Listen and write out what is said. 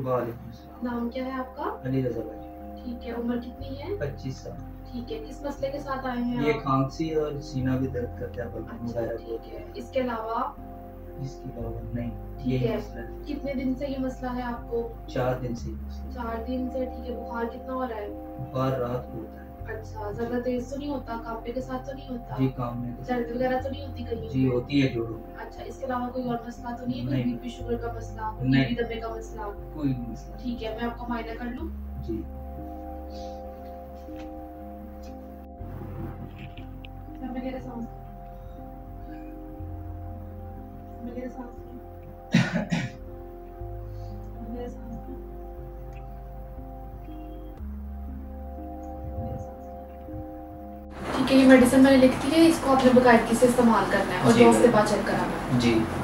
वालेकुम अस्सलाम। नाम क्या है आपका? अली रजा भाई। ठीक है, उम्र कितनी है? 25 साल। ठीक है, किस मसले के साथ आए हैं ये आप? खांसी और सीना भी दर्द करता है, बलगम अच्छा वगैरह ठीक बहुत है, होता इसके अलावा? है। इसके अलावा नहीं, ठीक यही है, मसला है। कितने दिन से ये मसला है आपको? 4 दिन से ही मसला 4 दिन से। ठीक है, बुखार कितना हो रहा है? है। बुखार रात को होता है। अच्छा, ज़्यादा तेज तो नहीं होता, कांपे के साथ तो नहीं होता? जी, काम में तो दर्द वगैरह तो नहीं होती कहीं जी पे? होती है जोड़ों में। अच्छा, इसके अलावा कोई और मसला तो नहीं है? कोई नहीं, बीपी शुगर का मसला, नहीं, टीबी दमे का मसला? कोई मसला नहीं। ठीक है, मैं आपका मुआयना कर लूँ? जी। मेरे सांस मेरे सांस मेरे सांस ठीक है, ये मेडिसिन मैंने लिख दी है, इसको आपने बाकायदगी से इस्तेमाल करना है और जी डॉक्टर से मैडम। बात चेक कराना है। जी।